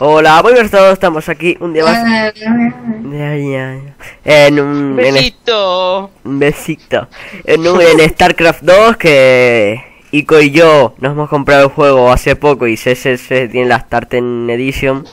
Hola, buenas todos, estamos aquí un día más. En un Besito. un besito. En StarCraft 2 que Ico y yo nos hemos comprado el juego hace poco y se tiene la Starten Edition.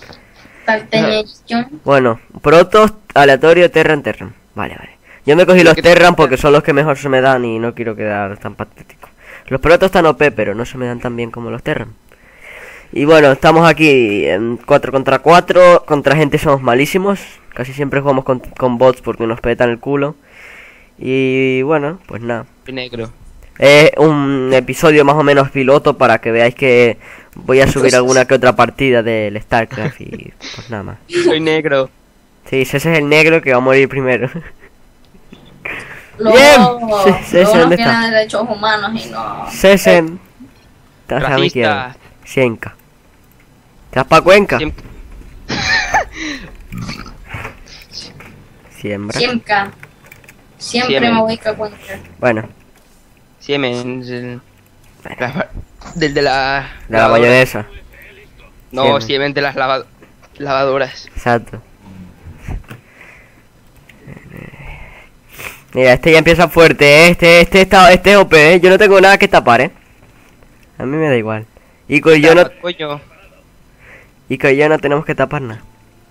Bueno, Protoss, aleatorio, Terran. Vale. Yo me cogí los Terran porque son los que mejor se me dan y no quiero quedar tan patético. Los Protoss están OP, pero no se me dan tan bien como los Terran. Y bueno, estamos aquí en 4 contra 4, contra gente somos malísimos, casi siempre jugamos con bots porque nos petan el culo. Y bueno, pues nada. Soy negro. Es un episodio más o menos piloto para que veáis que voy a subir alguna que otra partida del StarCraft y pues nada más. Soy negro. Sí, ese es el negro que va a morir primero. Luego, Bien. luego ¿dónde no está? tiene derechos humanos y no... Sesen. Estás a mi izquierda. Racista. Sienca. ¿Te vas pa' Cuenca? Siempre- Siembra. Siempre Siempre. me voy a Cuenca. Bueno, Siemens. Del de la... de la mayonesa. No, Siemens. Siemens de las lavadoras. Exacto. Mira, este ya empieza fuerte, ¿eh? Este es OP, ¿eh? Yo no tengo nada que tapar, ¿eh? A mí me da igual. Ico y yo no tenemos que tapar nada.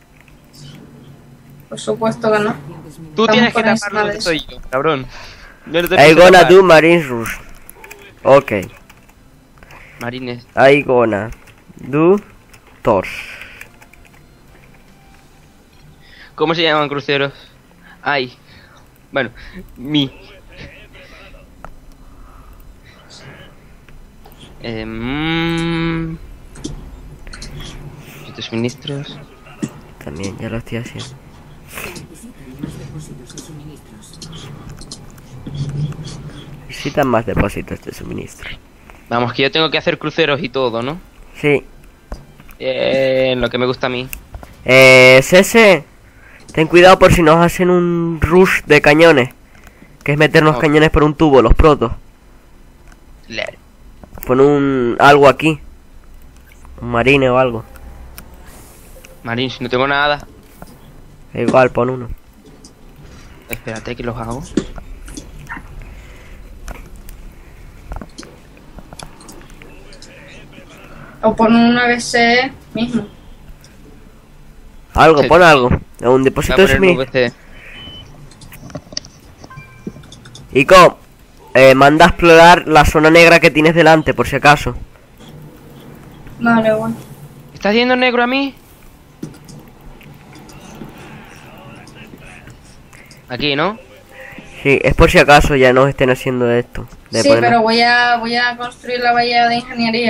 Por supuesto que no. Tú Estamos tienes que por encima taparlo, de que eso. soy yo, cabrón. Yo no te I puedo gonna tapar. do Marine Rush. Ok. Marines. I gonna do Thor. ¿Cómo se llaman cruceros? Ay. Bueno, mi. Estos suministros. También, ya lo estoy haciendo. Necesitan más depósitos de suministro. Vamos, que yo tengo que hacer cruceros y todo, ¿no? Sí. Lo que me gusta a mí. Cese, ten cuidado por si nos hacen un rush de cañones. Que es meternos Ok. cañones por un tubo, los protos. Pon algo aquí. Un marine o algo. Marín, si no tengo nada. Igual, pon uno. Espérate que los hago. O por una BC mismo. Algo, Sí. pon algo. Un Voy a depósito de poner un suministro. VC. Ico, manda a explorar la zona negra que tienes delante, por si acaso. Vale, bueno. ¿Estás haciendo negro a mí? Aquí, ¿no? Sí, es por si acaso ya nos estén haciendo esto. De Sí, ponernos- pero voy a construir la bahía de ingeniería.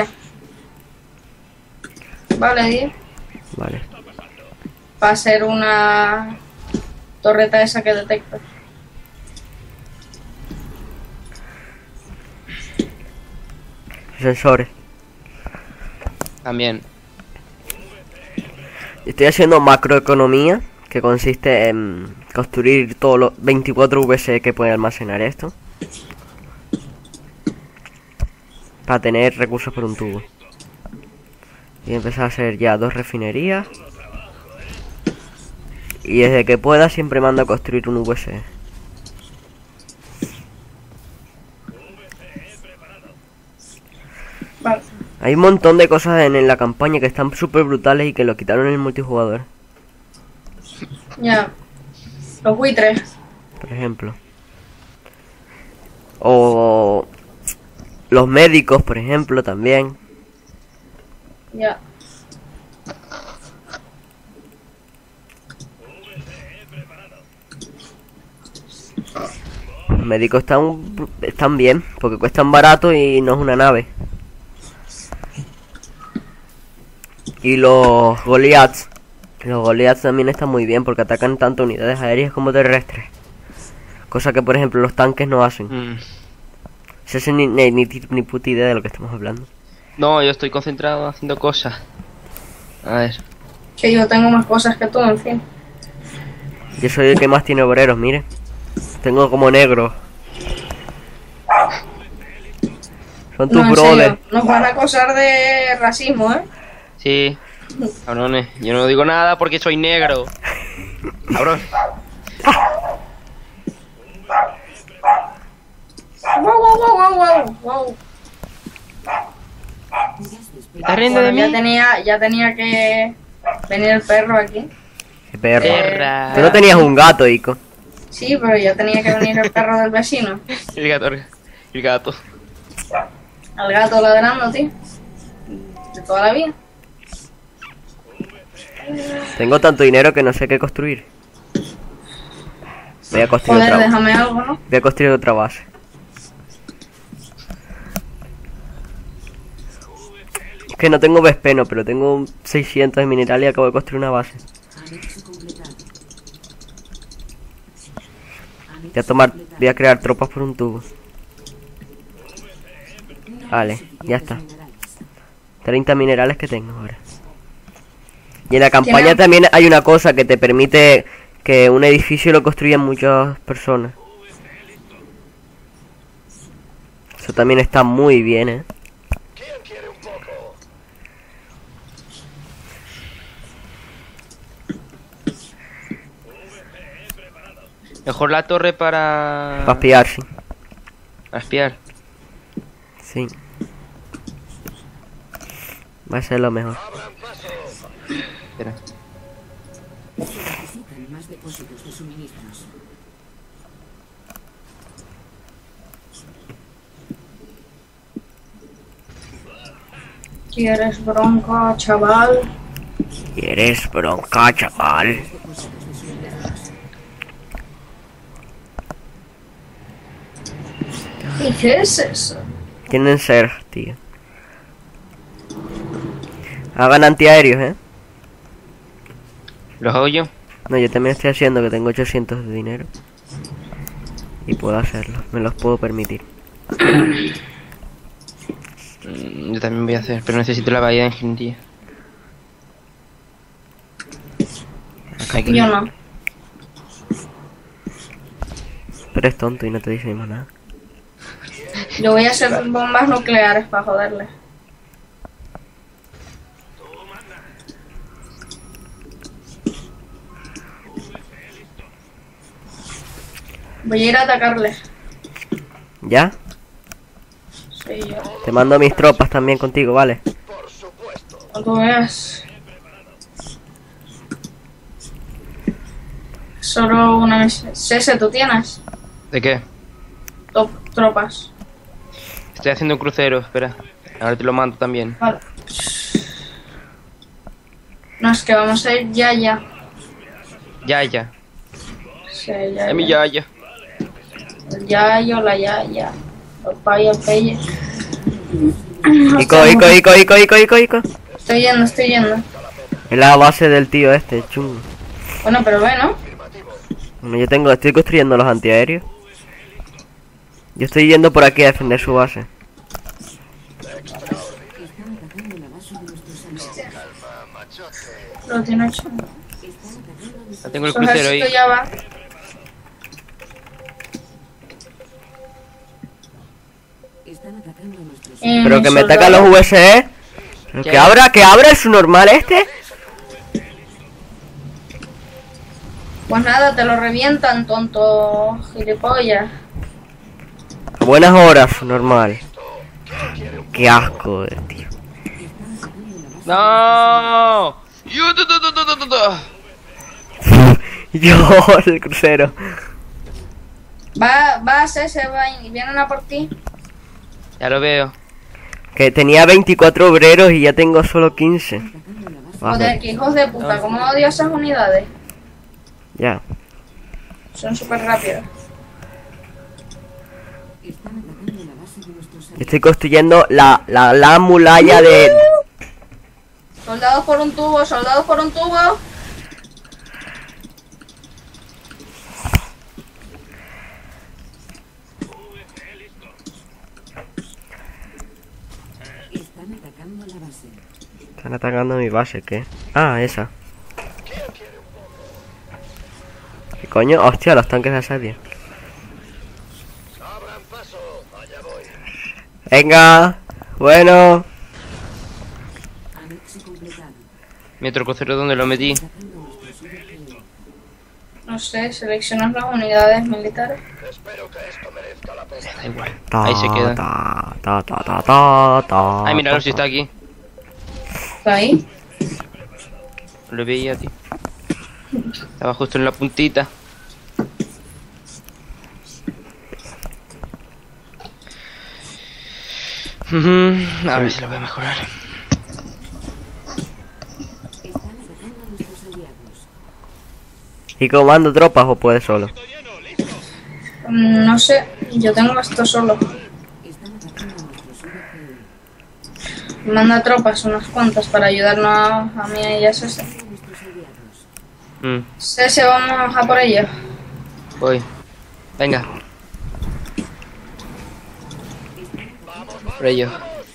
Vale, Dios. Vale. Va a ser una torreta esa que detecta. Sensores. También. Estoy haciendo macroeconomía, que consiste en construir todos los 24 VC que puede almacenar esto. Para tener recursos por un tubo. Y empezar a hacer ya 2 refinerías. Y desde que pueda siempre mando a construir un VC. Vale. Hay un montón de cosas en la campaña que están súper brutales y que lo quitaron en el multijugador. Ya. Los buitres. Por ejemplo. O los médicos, por ejemplo, también. Ya. Los médicos están bien, porque cuestan barato y no es una nave. Y los Goliaths. Los Goliaths también están muy bien porque atacan tanto unidades aéreas como terrestres. Cosa que, por ejemplo, los tanques no hacen. Se hace ni puta idea de lo que estamos hablando. No, yo estoy concentrado haciendo cosas. A ver. Que yo tengo más cosas que tú, en fin. Yo soy el que más tiene obreros, mire. Tengo como negro. Son tus No, en brothers. serio, nos van a acusar de racismo, ¿eh? Sí. Cabrones, yo no digo nada porque soy negro. Cabrón. Wow. ¿Estás riendo de Bueno, mí? ya tenía que venir el perro aquí. Qué perro. Perra. Tú no tenías un gato, Ico. Sí, pero ya tenía que venir el perro del vecino. El gato. El gato. Al gato ladrando, tío. De toda la vida. Tengo tanto dinero que no sé qué construir. Voy a construir Joder, otra. déjame algo, ¿no? Voy a construir otra base. Es que no tengo Vespeno, pero tengo un 600 de mineral y acabo de construir una base. Voy a crear tropas por un tubo. Vale, ya está. 30 minerales que tengo ahora. Y en la campaña ¿Tiene? también hay una cosa que te permite que un edificio lo construyan muchas personas. Eso también está muy bien, ¿eh? Mejor la torre para... Para espiar, sí. Para espiar. Sí. Va a ser lo mejor. Espera. Necesitan más depósitos de suministros. ¿Quieres bronca, chaval? ¿Quieres bronca, chaval? ¿Y qué es eso? Tienen ser, tío. Hagan antiaéreos, ¿eh? ¿Los hago yo? No, yo también estoy haciendo que tengo 800 de dinero. Y puedo hacerlo, me los puedo permitir. Yo también voy a hacer, pero necesito la bahía de ingeniería. Aquí. Yo no. Pero es tonto y no te dice más nada. Yo voy a hacer bombas nucleares para joderle. Voy a ir a atacarle. ¿Ya? Sí, yo. Te mando mis tropas también contigo, ¿vale? No tú veas. Solo una misión. Cese, ¿tú tienes? ¿De qué? Tropas. Estoy haciendo un crucero, espera. Ahora te lo mando también. Vale. No, es que vamos a ir ya. Yaya. Sí, ya. Es mi yaya. El yayo, la yaya. El payo, el pelle. Ico. Estoy yendo. Es la base del tío este, chungo. Bueno, pero bueno. Bueno, estoy construyendo los antiaéreos. Yo estoy yendo por aquí a defender su base. Lo tiene hecho. Ya tengo el Su crucero ahí. ejército ya va. Están atacando a nuestros Pero que me soldado. atacan los VSE. Pero ¿Qué? que abra es su normal este. Pues nada, te lo revientan, tonto gilipollas. A buenas horas, su normal. Qué asco, tío. ¡No! Yo, el crucero. Va a ese, y vienen a por ti. Ya lo veo. Que tenía 24 obreros y ya tengo solo 15. Joder, Vale, que hijos de puta, ¿cómo odio esas unidades? ya. Son súper rápidas. están atacando la base de nuestros Estoy construyendo la muralla de... Soldados por un tubo, soldados por un tubo. Están atacando la base. Están atacando mi base, ¿qué? Ah, esa. ¿Qué coño? Hostia, los tanques de asedio. Venga, bueno. Anexo completado. Mi otro crucero, ¿dónde lo metí? No sé, seleccionas las unidades militares. Da igual. Ta, Ahí se queda. ta, ta, ta, ta, ta, ta, Ay, míralo ta, si está aquí. ¿Está ahí? Lo veía, tío. Estaba justo en la puntita. A ver si lo voy a mejorar. Están atacando a nuestros aliados. ¿Y comando tropas o puede solo? No sé, yo tengo esto solo. Están atacando a nuestros VPN. Manda tropas, unas cuantas, para ayudarnos a mí y a Cese. A nuestros aliados. Cese, vamos a por ello. Voy. Venga. Por ello.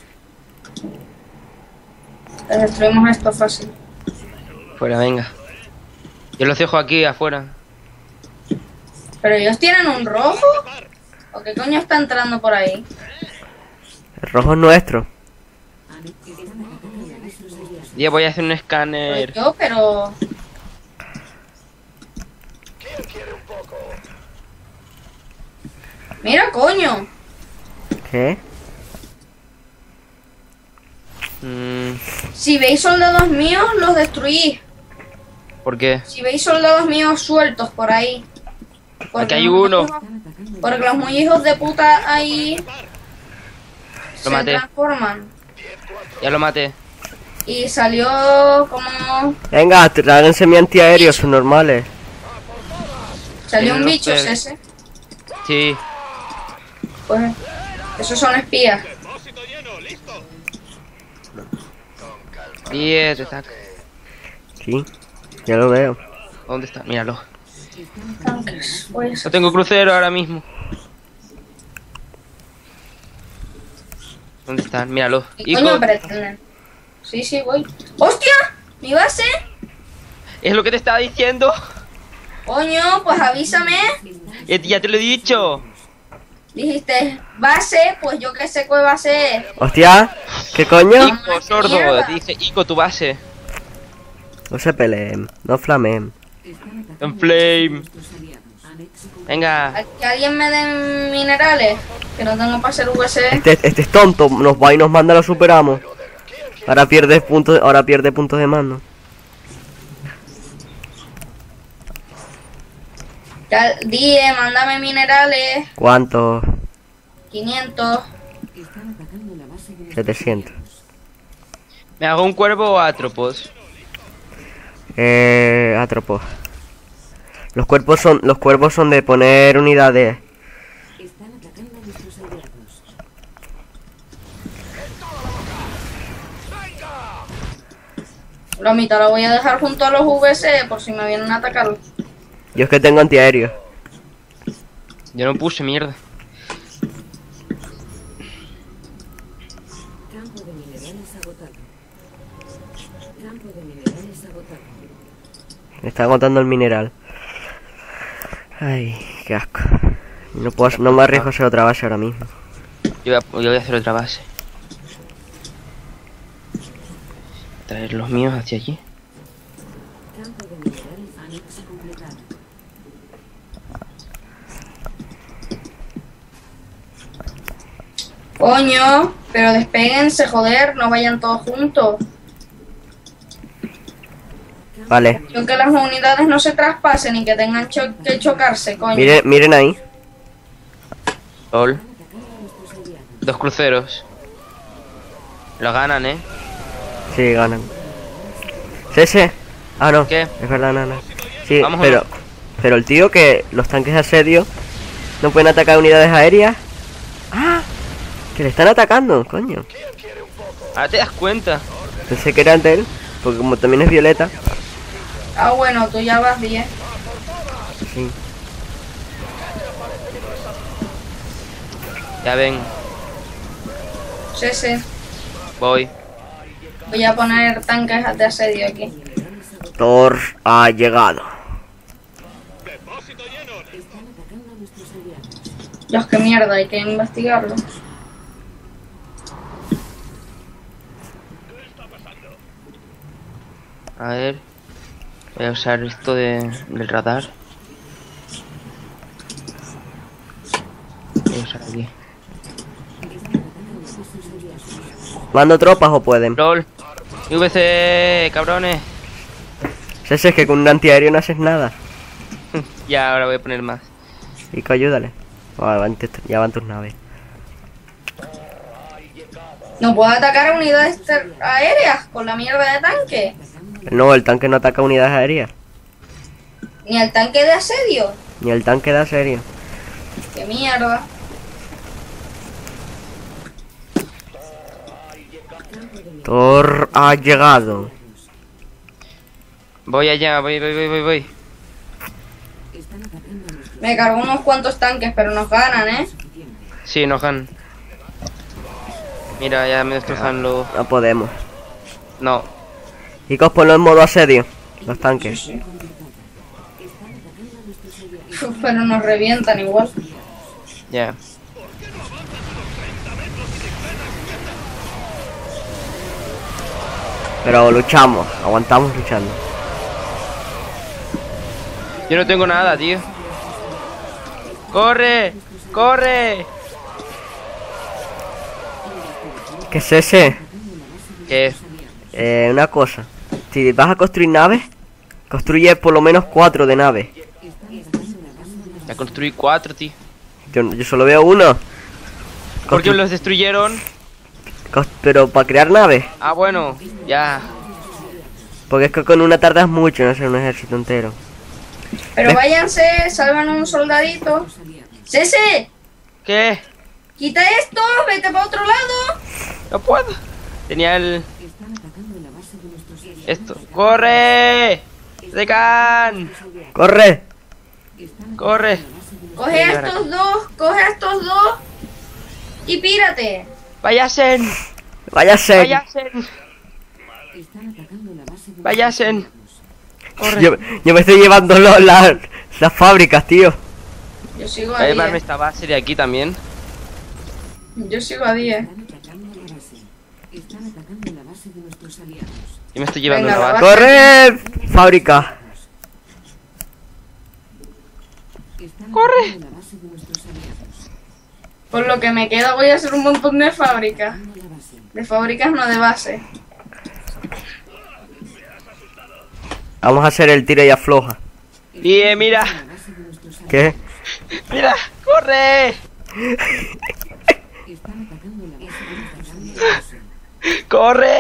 Destruimos esto fácil. Fuera, venga. Yo los dejo aquí afuera. ¿Pero ellos tienen un rojo? ¿O qué coño está entrando por ahí? El rojo es nuestro. Están atacando a nuestros aliados. Ya voy a hacer un Pues escáner. yo, pero... Mira, coño. ¿Qué? Si veis soldados míos, los destruís. ¿Por qué? Si veis soldados míos sueltos por ahí. Aquí hay uno. Están atacando Porque los muy hijos de puta ahí se maté. transforman. Ya lo maté. Y salió como... Venga, tráiganse mi antiaéreos, son normales. Salió un Tienen bicho ustedes. ese. Sí. Pues esos son espías. 10 de tac. Sí, ya lo veo. ¿Dónde está? Míralo. Tanques. Pues No tengo crucero ahora mismo. ¿Dónde están? Míralo. ¿qué Hijo, coño pretenden? Sí, sí, voy. ¡Hostia! ¿Mi base? es lo que te estaba diciendo. Coño, pues avísame. Ya te lo he dicho. Dijiste base, pues yo qué sé cuál base es. Hostia, ¿qué coño? Ico, sordo. mierda. Dice Ico, tu base. No se peleen, no flamen. Están atacando En flame. nuestros aliados. Anexo completo. Venga. Que alguien me den minerales. Que no tengo para hacer VC. Este es tonto, nos va y nos manda, lo superamos. Ahora pierde puntos de mando. Die, mándame minerales. ¿Cuántos? 500. Están atacando la base de nuestros 700. aliados. ¿Me hago un cuervo o atropos? Atropos. Los cuervos son de poner unidades. Están atacando a nuestros aliados. La mitad la voy a dejar junto a los VC por si me vienen a atacar. Yo es que tengo antiaéreo. Yo no puse mierda. Campo de minerales agotado. Campo de minerales agotado. Me está agotando el mineral. Ay, qué asco. No me arriesgo a hacer otra base ahora mismo. Yo voy a hacer otra base. Traer los míos hacia allí. Campo de minerales anexo completado. Coño, pero despéguense, joder, no vayan todos juntos. Vale, Yo que las unidades no se traspasen y que tengan que chocarse, coño. miren ahí. Lol. Están atacando a nuestros aliados. 2 cruceros. Lo ganan, Sí, ganan. ¿Ese? Ah, no. ¿Qué? Es verdad, no. Sí, Vamos o pero el tío que los tanques de asedio no pueden atacar unidades aéreas. ¡Ah! Que le están atacando, coño. Ahora te das cuenta. Pensé que era de él, porque como también es violeta. Ah, bueno, tú ya vas bien. Sí. Ya ven, Sí, sí. voy. Voy a poner tanques de asedio aquí. Thor ha llegado. Están atacando a nuestros aliados. Dios, qué mierda, hay que investigarlo. A ver. Voy a usar esto del radar. Voy a usar aquí. ¿Mando tropas o pueden? LOL. VC, cabrones. Ese es que con un antiaéreo no haces nada. Ya, ahora voy a poner más. Pico, ayúdale. Ya van tus naves. No puedo atacar a unidades aéreas con la mierda de tanque. No, el tanque no ataca unidades aéreas. Ni al tanque de asedio. Ni el tanque da serio. Qué mierda. Thor ha llegado. Voy allá, voy. Me cargo unos cuantos tanques, pero nos ganan, ¿eh? Sí, nos ganan. Mira, ya me destrozan los... No podemos. No. Chicos, ponlo en modo asedio. Los tanques. Uf, pero nos revientan igual. Ya. Pero luchamos, aguantamos luchando. Yo no tengo nada, tío. ¡Corre! ¡Corre! ¿Qué es ese? ¿Qué? Una cosa. Si vas a construir naves, construye por lo menos 4 de naves. Ya construí 4, tío. Yo solo veo uno. ¿Por qué los destruyeron? Pero para crear naves. Ah, bueno, ya. Porque es que con una tardas mucho en hacer un ejército entero. Pero ¿Ves? váyanse, salvan a un soldadito. ¡Cese! ¿Qué? ¡Quita esto! ¡Vete para otro lado! No puedo. Tenía el... Esto. ¡Corre! ¡Decan! ¡Corre! ¡Corre! Coge a estos dos y pírate. ¡Váyasen! ¡Váyase! ¡Váyasen! ¡Váyasen! ¡Corre! Yo me estoy llevando las fábricas, tío. Yo sigo Voy a a llevarme 10. esta base de aquí también. Yo sigo a 10. Yo me estoy llevando Venga, una la base. ¡Corre! Fábrica. ¡Corre! Por lo que me queda voy a hacer un montón de fábricas. De fábricas, no de base. Vamos a hacer el tira y afloja. Bien, mira. ¿Qué? ¡Mira! ¡Corre! ¡Corre!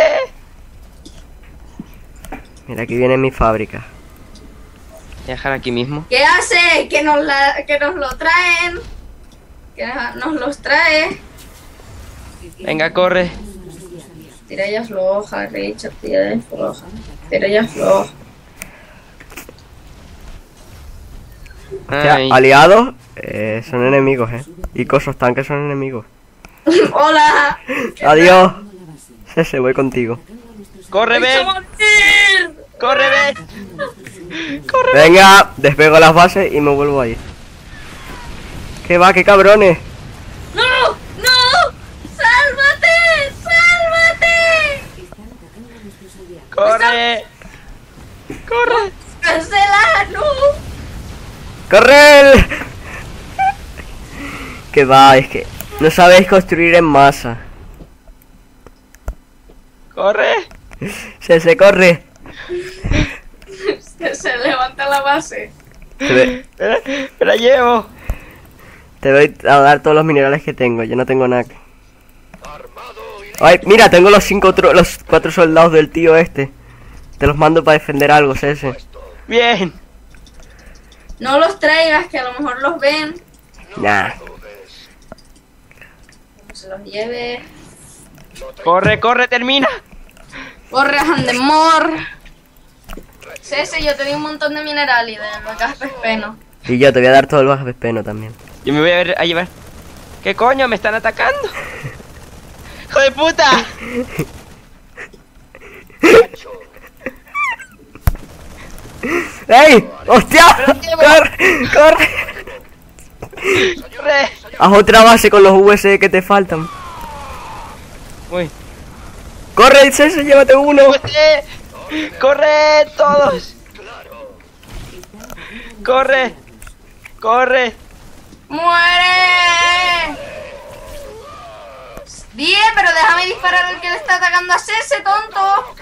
Mira, aquí viene mi fábrica. Voy a dejar aquí mismo. ¿Qué hace? Que nos lo traen. Que nos los trae. Venga, corre. Tira ya floja, Richard, tira ya floja. Tira ya floja. Hostia, Ay. aliados son enemigos, y esos tanques son enemigos. ¡Hola! Adiós. Ese, voy contigo. ¡Corre, ven! ¡Corre, ven! ¡Corre! Venga, despego las bases y me vuelvo a ir. ¿Qué va? ¡Qué cabrones! ¡No! ¡No! ¡Sálvate! ¡Sálvate! ¡Corre! ¡Corre! ¡Cancela! ¡No! ¡Corre! ¿Qué va? Es que no sabéis construir en masa. ¡Corre! Se corre. Se levanta la base. Te ¡Me la llevo! voy a dar todos los minerales que tengo. Yo no tengo nada. Ay, mira, tengo los 4 soldados del tío este. Te los mando para defender algo, ese. ¡Bien! No los traigas, que a lo mejor los ven. Nah. Que se los lleve. ¡Corre, corre, termina! Corre, Andemor. Cese, yo te di un montón de mineral y de gas pespeno. Y yo te voy a dar todo el bajo pespeno también. Yo me voy a llevar. ¿Qué coño? ¿Me están atacando? ¡Hijo de puta! ¡Ey! ¡Hostia! ¡Corre! ¡Corre! ¡Corre! Haz otra base con los USD que te faltan. Uy. ¡Corre, César! ¡Llévate uno! ¡Usted! ¡Corre todos! ¡Corre! ¡Corre! ¡Muere! Bien, pero déjame disparar al que le está atacando a Cese, tonto.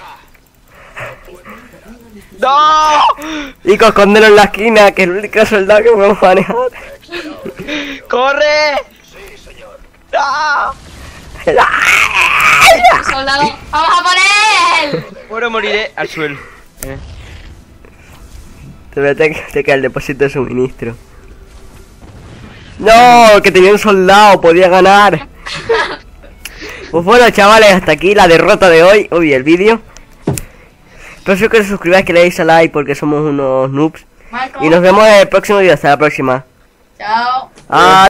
¡No! Nico, escóndelo en la esquina, que es el único soldado que podemos manejar. ¡Corre! ¡No! Soldado, vamos a por él. Bueno, moriré al suelo. Te queda el depósito de suministro. No, que tenía un soldado, podía ganar. Pues bueno, chavales, hasta aquí la derrota de hoy. Uy, el vídeo. Espero que os suscribáis, que le deis a like porque somos unos noobs. Marco. Y nos vemos en el próximo vídeo. Hasta la próxima. Chao. Adiós.